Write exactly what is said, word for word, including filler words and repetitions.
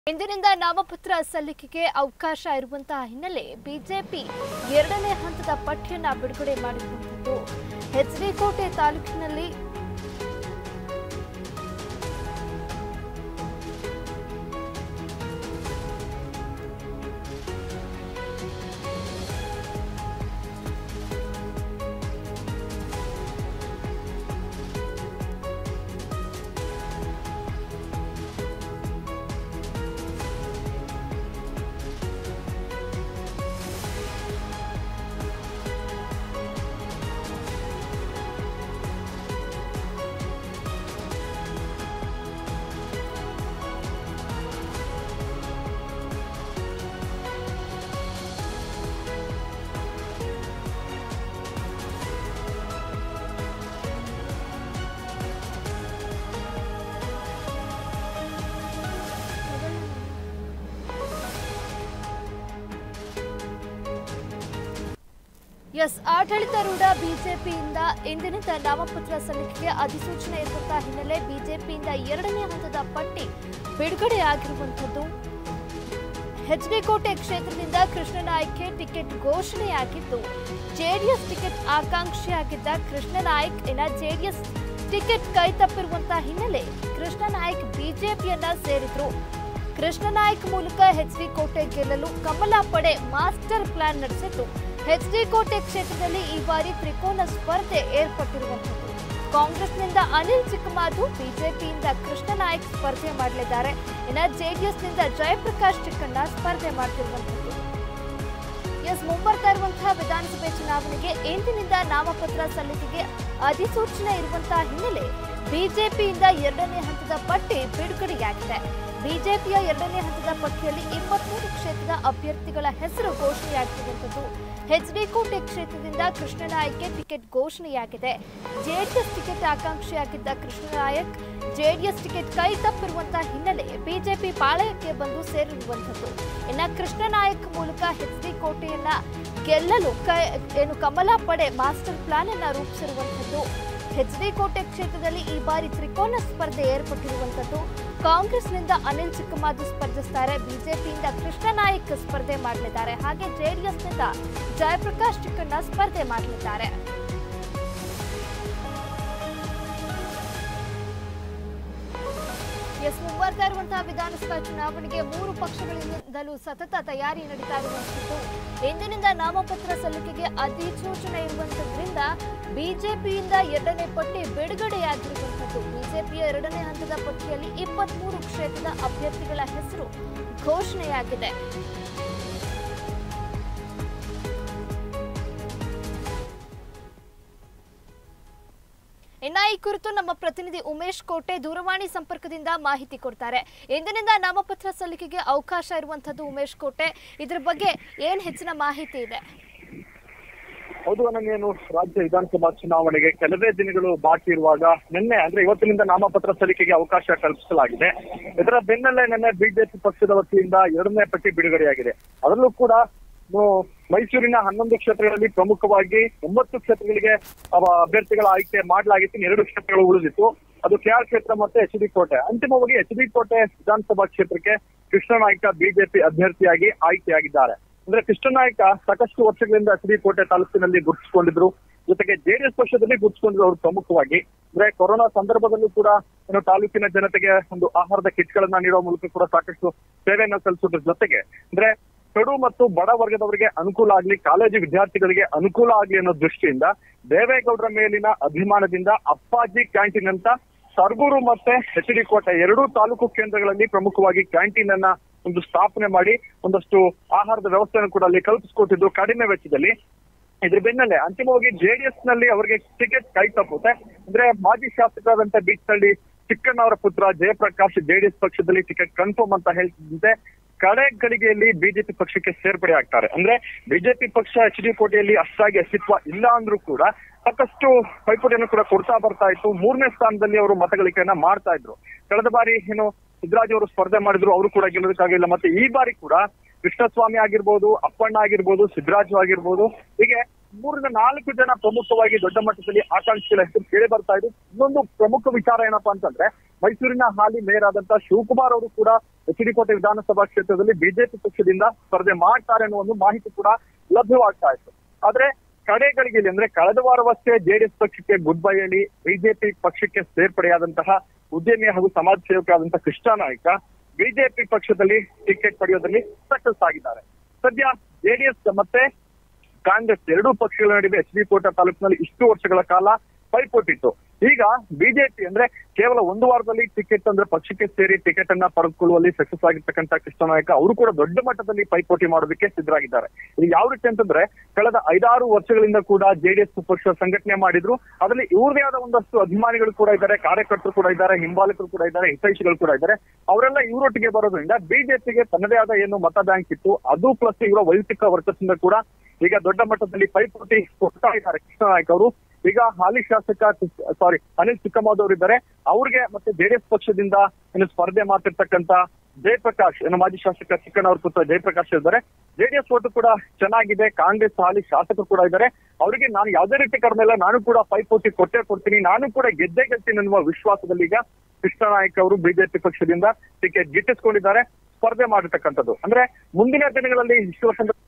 ಇಂದಿನಿಂದ ನಾಮಪತ್ರ ಸಲ್ಲಿಕೆಗೆ ಅವಕಾಶ ಇರುವಂತಹ ಹಿನ್ನೆಲೆ ಬಿಜೆಪಿ ಎರಡನೇ ಹಂತದ ಪಟ್ಟಿಯನ್ನು ಬಿಡುಗಡೆ ಮಾಡಿರುವಂತದ್ದು ಎಚ್ಡಿಕೋಟೆ ತಾಲೂಕಿನಲ್ಲಿ ಎಸ್ ಆಡಳಿತಾರೂಢ ಬಿಜೆಪಿಯಿಂದ ಇಂದಿನಿಂದ ನಾಮಪತ್ರ ಸಲ್ಲಿಕೆಗೆ ಅಧಿಸೂಚನೆ ಇರುವಂತಹ ಹಿನ್ನೆಲೆ ಬಿಜೆಪಿಯಿಂದ ಎರಡನೇ ಹಂತದ ಪಟ್ಟಿ ಬಿಡುಗಡೆಯಾಗಿರುವಂತದ್ದು. ಎಚ್ಡಿಕೋಟೆ ಕ್ಷೇತ್ರದಿಂದ ಕೃಷ್ಣನಾಯ್ಕ್ಗೆ ಟಿಕೆಟ್ ಘೋಷಣೆಯಾಗಿದ್ದು ಜೆಡಿಎಸ್ ಟಿಕೆಟ್ ಆಕಾಂಕ್ಷಿಯಾಗಿದ್ದ ಕೃಷ್ಣನಾಯ್ಕ್ ಇನ್ನ ಜೆಡಿಎಸ್ ಟಿಕೆಟ್ ಕೈತಪ್ಪಿರುವಂತಹ ಹಿನ್ನೆಲೆ ಕೃಷ್ಣನಾಯ್ಕ್ ಬಿಜೆಪಿಯನ್ನ ಸೇರಿದ್ರು. ಕೃಷ್ಣನಾಯ್ಕ್ ಮೂಲಕ ಎಚ್ಡಿಕೋಟೆ ಗೆಲ್ಲಲು ಕಮಲ ಪಡೆ ಮಾಸ್ಟರ್ ಪ್ಲಾನ್ ನಡೆಸಿದ್ದು ಎಚ್ಡಿಕೋಟೆ ಕ್ಷೇತ್ರದಲ್ಲಿ ಈ ಬಾರಿ ತ್ರಿಕೋನ ಸ್ಪರ್ಧೆ ಏರ್ಪಟ್ಟಿರುವಂತದ್ದು. ಕಾಂಗ್ರೆಸ್ನಿಂದ ಅನಿಲ್ ಚಿಕ್ಕಮಾದು, ಬಿಜೆಪಿಯಿಂದ ಕೃಷ್ಣನಾಯ್ಕ್ ಸ್ಪರ್ಧೆ ಮಾಡಲಿದ್ದಾರೆ. ಇನ್ನು ಜೆಡಿಎಸ್ನಿಂದ ಜಯಪ್ರಕಾಶ್ ಚಿಕ್ಕಣ್ಣ ಸ್ಪರ್ಧೆ ಮಾಡ್ತಿರುವಂತದ್ದು. ಎಸ್ ಮುಂಬರ್ತಾ ಇರುವಂತಹ ವಿಧಾನಸಭೆ ಚುನಾವಣೆಗೆ ಇಂದಿನಿಂದ ನಾಮಪತ್ರ ಸಲ್ಲಿಕೆಗೆ ಅಧಿಸೂಚನೆ ಇರುವಂತಹ ಹಿನ್ನೆಲೆ ಬಿಜೆಪಿಯಿಂದ ಎರಡನೇ ಹಂತದ ಪಟ್ಟಿ ಬಿಡುಗಡೆಯಾಗಿದೆ. ಬಿಜೆಪಿಯ ಎರಡನೇ ಹಂತದ ಪಟ್ಟಿಯಲ್ಲಿ ಇಪ್ಪತ್ಮೂರು ಕ್ಷೇತ್ರದ ಅಭ್ಯರ್ಥಿಗಳ ಹೆಸರು ಘೋಷಣೆಯಾಗಿರುವಂತದ್ದು. ಎಚ್ಡಿಕೋಟೆ ಕ್ಷೇತ್ರದಿಂದ ಕೃಷ್ಣನಾಯ್ಕ್ಗೆ ಟಿಕೆಟ್ ಘೋಷಣೆಯಾಗಿದೆ. ಜೆಡಿಎಸ್ ಟಿಕೆಟ್ ಆಕಾಂಕ್ಷಿಯಾಗಿದ್ದ ಕೃಷ್ಣನಾಯ್ಕ್ ಜೆಡಿಎಸ್ ಟಿಕೆಟ್ ಕೈ ತಪ್ಪಿರುವಂತಹ ಹಿನ್ನೆಲೆ ಬಿಜೆಪಿ ಪಾಳಯಕ್ಕೆ ಬಂದು ಸೇರಿರುವಂತದ್ದು. ಇನ್ನು ಕೃಷ್ಣನಾಯ್ಕ್ ಮೂಲಕ ಎಚ್ಡಿಕೋಟೆಯನ್ನ ಗೆಲ್ಲಲು ಏನು ಕಮಲ ಪಡೆ ಮಾಸ್ಟರ್ ಪ್ಲಾನ್ ಅನ್ನ ರೂಪಿಸಿರುವಂತದ್ದು. ಎಚ್ಡಿಕೋಟೆ ಕ್ಷೇತ್ರದಲ್ಲಿ ಈ ಬಾರಿ ತ್ರಿಕೋನ ಸ್ಪರ್ಧೆ ಏರ್ಪಟ್ಟಿರುವಂತದ್ದು. ಕಾಂಗ್ರೆಸ್ನಿಂದ ಅನಿಲ್ ಚಿಕ್ಕಮಾದು ಸ್ಪರ್ಧಿಸುತ್ತಾರೆ. ಬಿಜೆಪಿಯಿಂದ ಕೃಷ್ಣನಾಯ್ಕ್ ಸ್ಪರ್ಧೆ ಮಾಡಲಿದ್ದಾರೆ. ಹಾಗೆ ಜೆಡಿಎಸ್ನಿಂದ ಜಯಪ್ರಕಾಶ್ ಚಿಕ್ಕಣ್ಣ ಸ್ಪರ್ಧೆ ಮಾಡಲಿದ್ದಾರೆ. ಎಸ್ ಮುಂಬರ್ತಾ ಇರುವಂತಹ ವಿಧಾನಸಭಾ ಚುನಾವಣೆಗೆ ಮೂರು ಪಕ್ಷಗಳಿಂದಲೂ ಸತತ ತಯಾರಿ ನಡೀತಾ ಇರುವಂತದ್ದು. ಇಂದಿನಿಂದ ನಾಮಪತ್ರ ಸಲ್ಲಿಕೆಗೆ ಅಧಿಸೂಚನೆ ಇರುವಂತದ್ರಿಂದ ಬಿಜೆಪಿಯಿಂದ ಎರಡನೇ ಪಟ್ಟಿ ಬಿಡುಗಡೆಯಾಗಿರುವಂತದ್ದು. ಬಿಜೆಪಿಯ ಎರಡನೇ ಹಂತದ ಪಟ್ಟಿಯಲ್ಲಿ ಇಪ್ಪತ್ಮೂರು ಕ್ಷೇತ್ರದ ಅಭ್ಯರ್ಥಿಗಳ ಹೆಸರು ಘೋಷಣೆಯಾಗಿದೆ. ಇನ್ನ ಈ ಕುರಿತು ನಮ್ಮ ಪ್ರತಿನಿಧಿ ಉಮೇಶ್ ಕೋಟೆ ದೂರವಾಣಿ ಸಂಪರ್ಕದಿಂದ ಮಾಹಿತಿ ಕೊಡ್ತಾರೆ. ಇಂದಿನಿಂದ ನಾಮಪತ್ರ ಸಲ್ಲಿಕೆಗೆ ಅವಕಾಶ ಇರುವಂತದ್ದು. ಉಮೇಶ್ ಕೋಟೆ, ಇದ್ರ ಬಗ್ಗೆ ಏನ್ ಹೆಚ್ಚಿನ ಮಾಹಿತಿ ಇದೆ? ಹೌದು, ನನಗೇನು ರಾಜ್ಯ ವಿಧಾನಸಭಾ ಚುನಾವಣೆಗೆ ಕೆಲವೇ ದಿನಗಳು ಬಾಕಿ ಇರುವಾಗ ನಿನ್ನೆ ಅಂದ್ರೆ ಇವತ್ತಿನಿಂದ ನಾಮಪತ್ರ ಸಲ್ಲಿಕೆಗೆ ಅವಕಾಶ ಕಲ್ಪಿಸಲಾಗಿದೆ. ಇದರ ಬೆನ್ನಲ್ಲೇ ನಿನ್ನೆ ಬಿಜೆಪಿ ಪಕ್ಷದ ವತಿಯಿಂದ ಎರಡನೇ ಪಟ್ಟಿ ಬಿಡುಗಡೆಯಾಗಿದೆ. ಅದರಲ್ಲೂ ಕೂಡ ಮೈಸೂರಿನ ಹನ್ನೊಂದು ಕ್ಷೇತ್ರಗಳಲ್ಲಿ ಪ್ರಮುಖವಾಗಿ ಒಂಬತ್ತು ಕ್ಷೇತ್ರಗಳಿಗೆ ಅಭ್ಯರ್ಥಿಗಳ ಆಯ್ಕೆ ಮಾಡಲಾಗಿತ್ತು. ಎರಡು ಕ್ಷೇತ್ರಗಳು ಉಳಿದಿತ್ತು, ಅದು ಕೆಆರ್ ಕ್ಷೇತ್ರ ಮತ್ತೆ ಎಚ್ಡಿಕೋಟೆ. ಅಂತಿಮವಾಗಿ ಎಚ್ಡಿಕೋಟೆ ವಿಧಾನಸಭಾ ಕ್ಷೇತ್ರಕ್ಕೆ ಕೃಷ್ಣನಾಯ್ಕ ಬಿಜೆಪಿ ಅಭ್ಯರ್ಥಿಯಾಗಿ ಆಯ್ಕೆಯಾಗಿದ್ದಾರೆ. ಅಂದ್ರೆ ಕೃಷ್ಣನಾಯ್ಕ ಸಾಕಷ್ಟು ವರ್ಷಗಳಿಂದ ಎಚ್ಡಿಕೋಟೆ ತಾಲೂಕಿನಲ್ಲಿ ಗುರುತಿಸಿಕೊಂಡಿದ್ರು. ಜೊತೆಗೆ ಜೆಡಿಎಸ್ ಪಕ್ಷದಲ್ಲಿ ಗುರುತಿಸಿಕೊಂಡಿದ್ರು. ಅವರು ಪ್ರಮುಖವಾಗಿ ಅಂದ್ರೆ ಕೊರೋನಾ ಸಂದರ್ಭದಲ್ಲೂ ಕೂಡ ಏನು ತಾಲೂಕಿನ ಜನತೆಗೆ ಒಂದು ಆಹಾರದ ಕಿಟ್ಗಳನ್ನ ನೀಡುವ ಮೂಲಕ ಕೂಡ ಸಾಕಷ್ಟು ಸೇವೆಯನ್ನ ಸಲ್ಲಿಸೋದ್ರ ಜೊತೆಗೆ ಅಂದ್ರೆ ಕಡು ಮತ್ತು ಬಡ ವರ್ಗದವರಿಗೆ ಅನುಕೂಲ ಆಗ್ಲಿ, ಕಾಲೇಜು ವಿದ್ಯಾರ್ಥಿಗಳಿಗೆ ಅನುಕೂಲ ಆಗ್ಲಿ ಅನ್ನೋ ದೃಷ್ಟಿಯಿಂದ ದೇವೇಗೌಡರ ಮೇಲಿನ ಅಭಿಮಾನದಿಂದ ಅಪ್ಪಾಜಿ ಕ್ಯಾಂಟೀನ್ ಅಂತ ಸರಗೂರು ಮತ್ತೆ ಎಚ್ಡಿಕೋಟೆ ಎರಡೂ ತಾಲೂಕು ಕೇಂದ್ರಗಳಲ್ಲಿ ಪ್ರಮುಖವಾಗಿ ಕ್ಯಾಂಟೀನ್ ಅನ್ನ ಒಂದು ಸ್ಥಾಪನೆ ಮಾಡಿ ಒಂದಷ್ಟು ಆಹಾರದ ವ್ಯವಸ್ಥೆಯನ್ನು ಕೂಡ ಅಲ್ಲಿ ಕಲ್ಪಿಸಿಕೊಟ್ಟಿದ್ರು ಕಡಿಮೆ ವೆಚ್ಚದಲ್ಲಿ. ಇದ್ರ ಬೆನ್ನಲ್ಲೇ ಅಂತಿಮವಾಗಿ ಜೆಡಿಎಸ್ ನಲ್ಲಿ ಅವರಿಗೆ ಟಿಕೆಟ್ ಕೈ ತಪ್ಪುತ್ತೆ. ಅಂದ್ರೆ ಮಾಜಿ ಶಾಸಕರಾದಂತ ಬೀಚಹಳ್ಳಿ ಚಿಕ್ಕಣ್ಣ ಅವರ ಪುತ್ರ ಜಯಪ್ರಕಾಶ್ ಜೆಡಿಎಸ್ ಪಕ್ಷದಲ್ಲಿ ಟಿಕೆಟ್ ಕನ್ಫರ್ಮ್ ಅಂತ ಹೇಳ್ತಿದ್ದಂತೆ ಕಡೆ ಗಳಿಗೆಯಲ್ಲಿ ಬಿಜೆಪಿ ಪಕ್ಷಕ್ಕೆ ಸೇರ್ಪಡೆ ಆಗ್ತಾರೆ. ಅಂದ್ರೆ ಬಿಜೆಪಿ ಪಕ್ಷ ಎಚ್ಡಿಕೋಟೆಯಲ್ಲಿ ಅಷ್ಟಾಗಿ ಅಸ್ತಿತ್ವ ಇಲ್ಲ ಅಂದ್ರೂ ಕೂಡ ಸಾಕಷ್ಟು ಪೈಪೋಟಿಯನ್ನು ಕೂಡ ಕೊಡ್ತಾ ಬರ್ತಾ ಇತ್ತು. ಮೂರನೇ ಸ್ಥಾನದಲ್ಲಿ ಅವರು ಮತಗಳಿಕೆಯನ್ನ ಮಾಡ್ತಾ ಇದ್ರು. ಕಳೆದ ಬಾರಿ ಏನು ಸಿದ್ದರಾಜ್ ಅವರು ಸ್ಪರ್ಧೆ ಮಾಡಿದ್ರು, ಅವರು ಕೂಡ ಗೆಲ್ಲೋದಕ್ಕಾಗಿಲ್ಲ. ಮತ್ತೆ ಈ ಬಾರಿ ಕೂಡ ಕೃಷ್ಣಸ್ವಾಮಿ ಆಗಿರ್ಬೋದು, ಅಪ್ಪಣ್ಣ ಆಗಿರ್ಬೋದು, ಸಿದ್ದರಾಜು ಆಗಿರ್ಬೋದು, ಹೀಗೆ ಮೂರಿಂದ ನಾಲ್ಕು ಜನ ಪ್ರಮುಖವಾಗಿ ದೊಡ್ಡ ಮಟ್ಟದಲ್ಲಿ ಆಕಾಂಕ್ಷಿಗಳ ಹೆಸರು ಕೇಳಿ ಬರ್ತಾ ಇದ್ದು. ಇನ್ನೊಂದು ಪ್ರಮುಖ ವಿಚಾರ ಏನಪ್ಪಾ ಅಂತಂದ್ರೆ, ಮೈಸೂರಿನ ಹಾಲಿ ಮೇಯರ್ ಆದಂತಹ ಶಿವಕುಮಾರ್ ಅವರು ಕೂಡ ಎಚ್ ಡಿ ಕೋಟೆ ವಿಧಾನಸಭಾ ಕ್ಷೇತ್ರದಲ್ಲಿ ಬಿಜೆಪಿ ಪಕ್ಷದಿಂದ ಸ್ಪರ್ಧೆ ಮಾಡ್ತಾರೆ ಅನ್ನೋ ಒಂದು ಮಾಹಿತಿ ಕೂಡ ಲಭ್ಯವಾಗ್ತಾ ಇತ್ತು. ಆದ್ರೆ ಕಡೆಗಳಿಗೆ ಅಂದ್ರೆ ಕಳೆದ ವಾರವಷ್ಟೇ ಜೆಡಿಎಸ್ ಪಕ್ಷಕ್ಕೆ ಗುಡ್ ಬೈ ಹೇಳಿ ಬಿಜೆಪಿ ಪಕ್ಷಕ್ಕೆ ಸೇರ್ಪಡೆಯಾದಂತಹ ಉದ್ಯಮಿ ಹಾಗೂ ಸಮಾಜ ಸೇವಕರಾದಂತಹ ಕೃಷ್ಣ ನಾಯ್ಕ ಬಿಜೆಪಿ ಪಕ್ಷದಲ್ಲಿ ಟಿಕೆಟ್ ಪಡೆಯೋದ್ರಲ್ಲಿ ಸಕ್ಸಸ್ ಆಗಿದ್ದಾರೆ. ಸದ್ಯ ಜೆಡಿಎಸ್ ಮತ್ತೆ ಕಾಂಗ್ರೆಸ್ ಎರಡೂ ಪಕ್ಷಗಳ ನಡುವೆ ಎಚ್ ಡಿ ಕೋಟೆ ತಾಲೂಕಿನಲ್ಲಿ ಇಷ್ಟು ವರ್ಷಗಳ ಕಾಲ ಪೈಪೋಟಿತ್ತು. ಈಗ ಬಿಜೆಪಿ ಅಂದ್ರೆ ಕೇವಲ ಒಂದು ವಾರದಲ್ಲಿ ಟಿಕೆಟ್ ಅಂದ್ರೆ ಪಕ್ಷಕ್ಕೆ ಸೇರಿ ಟಿಕೆಟ್ ಅನ್ನ ಪಡೆದುಕೊಳ್ಳುವಲ್ಲಿ ಸಕ್ಸಸ್ ಆಗಿರ್ತಕ್ಕಂಥ ಕೃಷ್ಣ ನಾಯಕ ಅವರು ಕೂಡ ದೊಡ್ಡ ಮಟ್ಟದಲ್ಲಿ ಪೈಪೋಟಿ ಮಾಡೋದಕ್ಕೆ ಸಿದ್ಧರಾಗಿದ್ದಾರೆ. ಇದು ಯಾವ ರೀತಿ ಅಂತಂದ್ರೆ ಕಳೆದ ಐದಾರು ವರ್ಷಗಳಿಂದ ಕೂಡ ಜೆಡಿಎಸ್ ಪಕ್ಷ ಸಂಘಟನೆ ಮಾಡಿದ್ರು. ಅದರಲ್ಲಿ ಇವ್ರದೇ ಆದ ಒಂದಷ್ಟು ಅಭಿಮಾನಿಗಳು ಕೂಡ ಇದ್ದಾರೆ, ಕಾರ್ಯಕರ್ತರು ಕೂಡ ಇದ್ದಾರೆ, ಹಿಂಬಾಲಕರು ಕೂಡ ಇದ್ದಾರೆ, ಹಿತೈಷಿಗಳು ಕೂಡ ಇದ್ದಾರೆ. ಅವರೆಲ್ಲ ಇವರೊಟ್ಟಿಗೆ ಬರೋದ್ರಿಂದ ಬಿಜೆಪಿಗೆ ತನ್ನದೇ ಆದ ಏನು ಮತ ಬ್ಯಾಂಕ್ ಇತ್ತು ಅದು ಪ್ಲಸ್ ಇವರ ವೈಯಕ್ತಿಕ ವರ್ಚಸ್ಸಿಂದ ಕೂಡ ಈಗ ದೊಡ್ಡ ಮಟ್ಟದಲ್ಲಿ ಪೈಪೋಟಿ ಕೊಡ್ತಾ ಇದ್ದಾರೆ ಕೃಷ್ಣ ನಾಯ್ಕ ಅವರು. ಈಗ ಹಾಲಿ ಶಾಸಕ ಸಾರಿ ಅನಿಲ್ ಚಿಕ್ಕಮಾದ್ ಅವರು ಇದ್ದಾರೆ, ಅವ್ರಿಗೆ ಮತ್ತೆ ಜೆಡಿಎಸ್ ಪಕ್ಷದಿಂದ ಏನು ಸ್ಪರ್ಧೆ ಮಾಡ್ತಿರ್ತಕ್ಕಂತ ಜಯಪ್ರಕಾಶ್ ಏನು ಮಾಜಿ ಶಾಸಕ ಚಿಕ್ಕಣ್ಣ ಅವ್ರ ಪುತ್ರ ಜಯಪ್ರಕಾಶ್ ಇದ್ದಾರೆ. ಜೆಡಿಎಸ್ ಓಟು ಕೂಡ ಚೆನ್ನಾಗಿದೆ, ಕಾಂಗ್ರೆಸ್ ಹಾಲಿ ಶಾಸಕರು ಕೂಡ ಇದ್ದಾರೆ. ಅವರಿಗೆ ನಾನು ಯಾವುದೇ ರೀತಿ ಕಡಿಮೆ ಇಲ್ಲ, ನಾನು ಕೂಡ ಪೈಪೋಟಿ ಕೊಟ್ಟೆ ಕೊಡ್ತೀನಿ, ನಾನು ಕೂಡ ಗೆದ್ದೆ ಗೆಲ್ತೀನಿ ಅನ್ನುವ ವಿಶ್ವಾಸದಲ್ಲಿ ಈಗ ಕೃಷ್ಣ ನಾಯ್ಕ ಅವರು ಬಿಜೆಪಿ ಪಕ್ಷದಿಂದ ಟಿಕೆಟ್ ಗಿಟ್ಟಿಸ್ಕೊಂಡಿದ್ದಾರೆ, ಸ್ಪರ್ಧೆ ಮಾಡಿರ್ತಕ್ಕಂಥದ್ದು. ಅಂದ್ರೆ ಮುಂದಿನ ದಿನಗಳಲ್ಲಿ ಇಷ್ಟು ವರ್ಷ